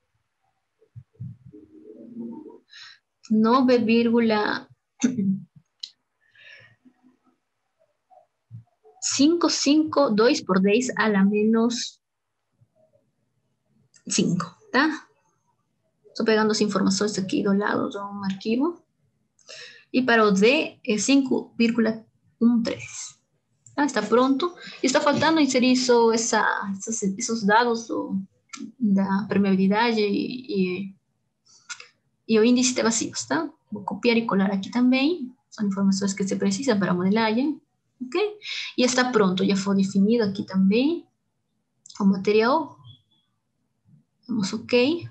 9,552 por 10 a la menos 5, tá? Estou pegando as informações aqui do lado de um arquivo. E para o D é 5,13. Tá? Está pronto. E está faltando inserir só esses dados da permeabilidade e o índice de vacíos, tá? Vou copiar e colar aqui também. São informações que se precisam para a modelagem. Ok? E está pronto. Já foi definido aqui também o material. Vamos ok.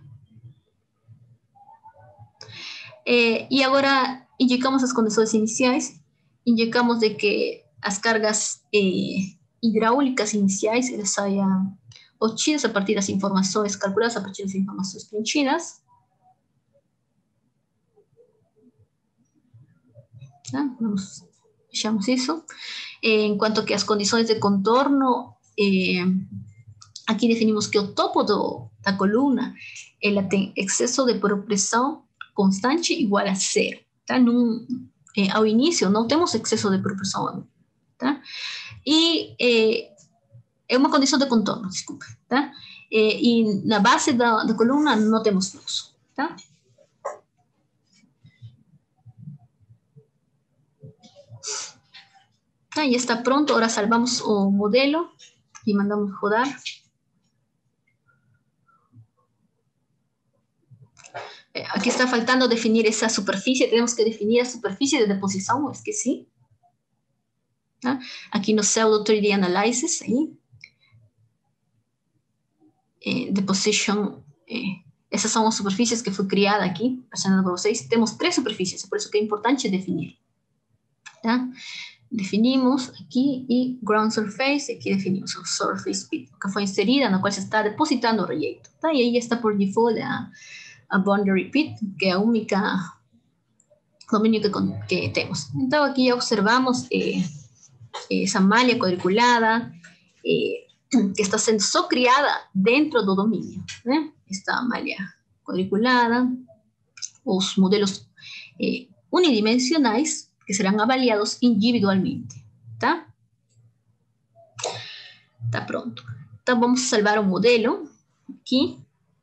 E agora indicamos as condições iniciais. Indicamos de que as cargas hidráulicas iniciais elas saiam obtidas a partir das informações, calculadas a partir das informações preenchidas. Tá? Deixamos isso. Enquanto que as condições de contorno, aqui definimos que o topo da coluna ela tem excesso de pressão constante igual a zero. Tá? Ao início não temos excesso de pressão. Tá? E é uma condição de contorno, desculpa. Tá? E na base da coluna não temos fluxo. Tá? Tá, ya está pronto. Ahora salvamos o modelo y mandamos rodar. Aquí está faltando definir esa superficie. Tenemos que definir la superficie de deposición, es que sí. ¿Ah? Aquí no pseudo 3D analysis. Ahí. Deposition. Esas son las superficies que fue creada aquí. Presentando para ustedes. Tenemos 3 superficies, por eso que es importante definir. ¿Ah? Definimos aquí y ground surface, aquí definimos el surface pit, que fue inserida, en la cual se está depositando el relleno. ¿Tá? Y ahí está por default a boundary pit, que es el único dominio que tenemos. Entonces aquí ya observamos esa malla cuadriculada que está siendo criada dentro del dominio. Esta malla cuadriculada, los modelos unidimensionais, que serán avaliados individualmente. ¿Tá? Está pronto. Então, vamos salvar o modelo aqui.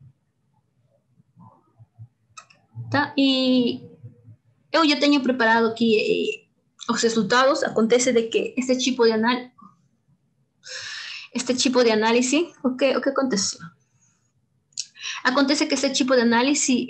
Tá? E eu já tenho preparado aqui os resultados. Acontece de que este tipo de análise, o que aconteceu? Acontece que este tipo de análisis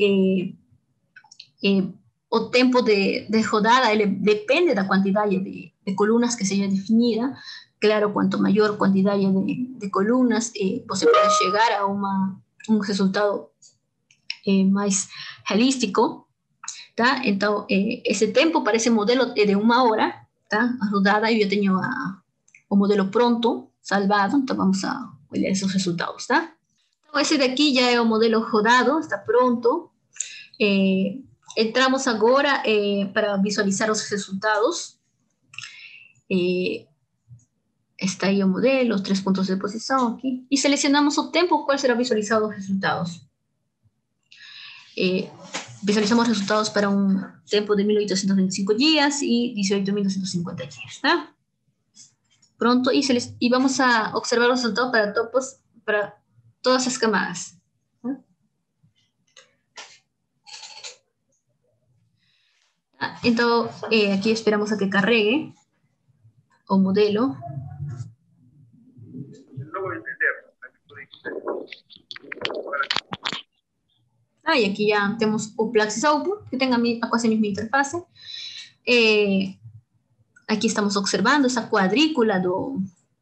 o tiempo de rodada depende de la cantidad de columnas que se haya definida. Claro, cuanto mayor cantidad de columnas, pues se puede llegar a un resultado más realístico. Tá? Então, esse tempo para esse modelo é de 1 hora, tá? A rodada, eu já tenho o modelo pronto, salvado, então vamos a olhar esses resultados, tá? Então, esse daqui já é o modelo rodado, está pronto. Entramos agora para visualizar os resultados. Está aí o modelo, os 3 pontos de posição aqui. E selecionamos o tempo qual será visualizado os resultados. Visualizamos resultados para un tiempo de 1825 días y 18.250 días, ¿tá? Pronto, y vamos a observar los resultados para topos, para todas las camadas. ¿Tá? Entonces, aquí esperamos a que cargue o modelo. No voy a entender. Y aquí ya tenemos o Plaxis Output, que tenga quase a misma interfase. Aquí estamos observando esa cuadrícula do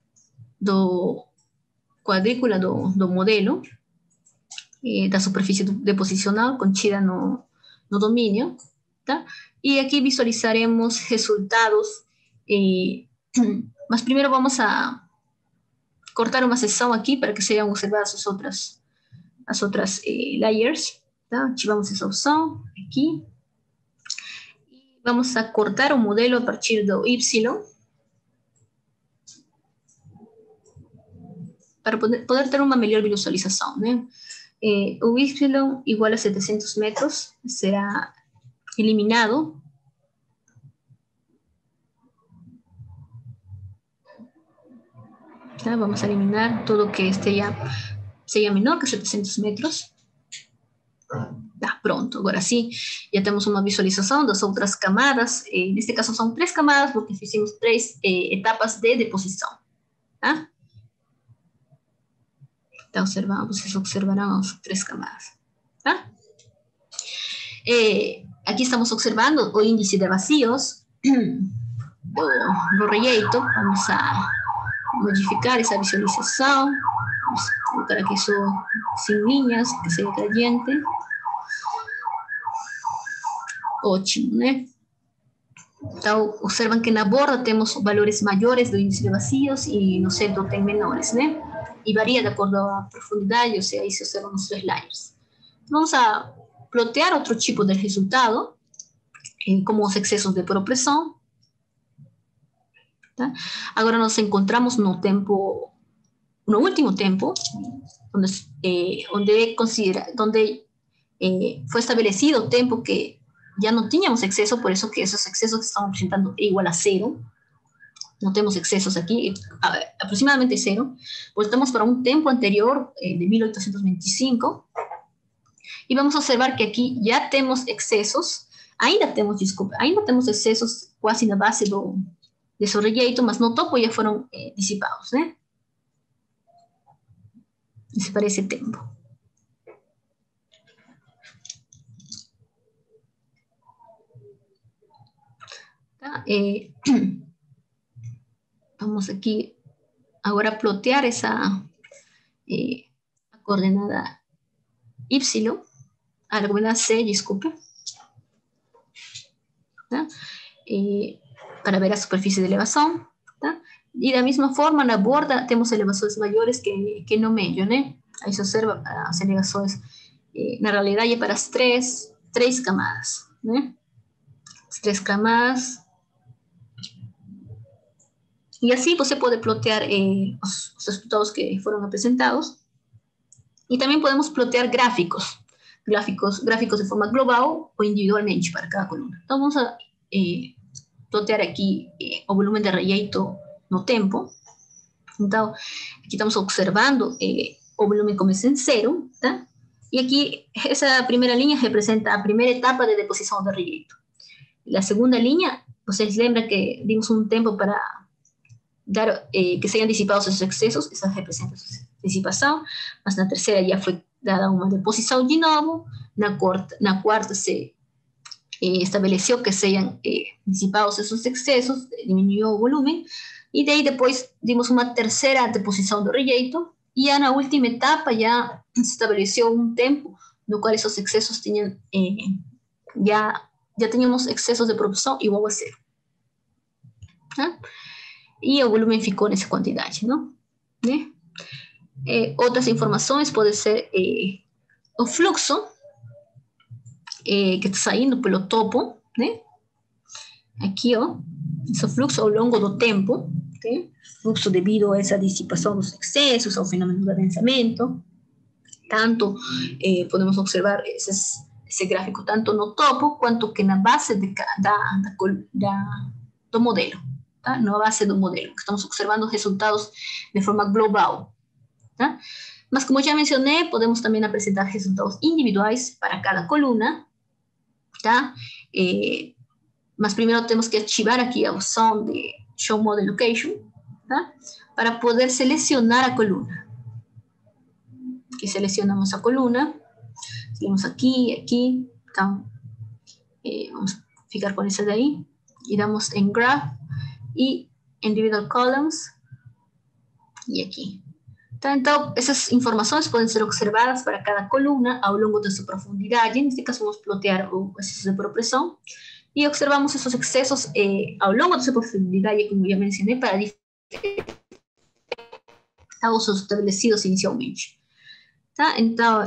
modelo, da superfície deposicional contida no domínio. Tá? E aqui visualizaremos resultados. Mas primeiro vamos a cortar uma seção aqui para que sejam observadas as outras layers. Tá? Ativamos essa opção aqui. E vamos a cortar o modelo a partir do Y para poder ter uma melhor visualização, né? O Y igual a 700 metros será eliminado. Tá? Vamos a eliminar todo que seja menor que 700 metros. Tá, pronto, agora sim, já temos uma visualização das outras camadas. Neste caso são 3 camadas, porque fizemos 3 etapas de deposição. Tá? Então, vocês observarão as 3 camadas. Tá? Aqui estamos observando o índice de vazios do rejeito. Vamos a modificar essa visualização. Vamos colocar aqui só sem linhas, que seja gradiente. Ótimo, né? Então, observam que na borda temos valores maiores do índice de vazios e no centro tem menores, né? E varia de acordo à profundidade, ou seja, aí se observam os 3 layers. Vamos a plotear outro tipo de resultado, como os excessos de progressão. Tá? Agora nos encontramos no último tempo, onde foi estabelecido o tempo que ya no teníamos exceso, por eso que esos excesos que estamos presentando es igual a 0. No tenemos excesos aquí, aproximadamente 0. Pues estamos para un tiempo anterior de 1825. Y vamos a observar que aquí ya tenemos excesos. Ainda temos excesos quase na base de su rejeito, mas no topo ya fueron disipados, ¿eh? Disiparé ese tiempo. Vamos aquí ahora a plotear esa coordenada Y, a la coordenada C, disculpe, para ver la superficie de elevación. ¿tá? Y de la misma forma, en la borda tenemos elevaciones mayores que no medio, ¿no? Ahí se observa las elevaciones, en realidad ya para las tres camadas, ¿no? 3 camadas. Y así pues, se puede plotear los resultados que fueron presentados. Y también podemos plotear gráficos de forma global o individualmente para cada columna. Entonces vamos a plotear aquí el volumen de rejeito no tempo. Entonces aquí estamos observando el volumen comienza en 0. ¿tá? Y aquí esa primera línea representa la primera etapa de deposición de rejeito. La segunda línea, vocês lembram que dimos un tiempo para dar que se hayan disipado esos excesos, esa representa su disipación, mas na tercera ya fue dada uma deposição de novo, na quarta se estabeleceu que sejam dissipados esses excessos, diminuiu o volume, e daí depois dimos uma terceira deposição do rejeito, e já na última etapa já se estabeleceu um tempo no qual esses excessos tinham, já tínhamos excessos de produção igual a zero. Né? E o volume ficou nessa quantidade, não? Né? Outras informações podem ser o fluxo que está saindo pelo topo, né? Aqui, ó, esse fluxo ao longo do tempo, okay? Fluxo devido a essa dissipação dos excessos, ao fenômeno do adensamento. Tanto podemos observar esse gráfico tanto no topo quanto que na base do modelo, tá? Na base do modelo, que estamos observando resultados de forma global, tá? Mas como já mencionei, podemos também apresentar resultados individuais para cada coluna, tá? Mas primeiro temos que ativar aqui a opção de Show Model Location, tá? Para poder selecionar a coluna. Aqui selecionamos a coluna, seguimos aqui, então vamos ficar com essa daí, e damos em Graph e Individual Columns, e aqui. Então, essas informações podem ser observadas para cada coluna ao longo da sua profundidade. Neste caso, vamos plotear o excesso de propressão e observamos esses excessos ao longo da sua profundidade, como já mencionei, para os estabelecidos inicialmente. Tá? Então,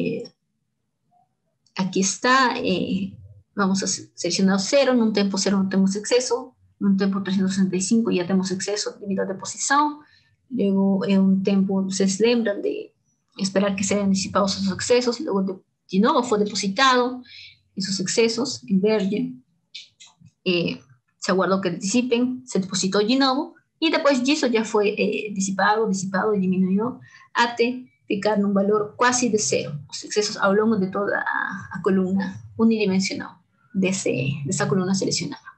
aqui está, vamos a selecionar o zero, num tempo zero não temos excesso, num tempo 365 já temos excesso devido à deposição, luego é um tempo, vocês lembram de esperar que sejam dissipados os excessos, luego de novo foi depositado esses excessos em verde, se aguardou que dissipem, se depositou de novo, e depois disso já foi dissipado e diminuiu até ficar num valor quase de zero, os excessos ao longo de toda a coluna unidimensional dessa coluna selecionada.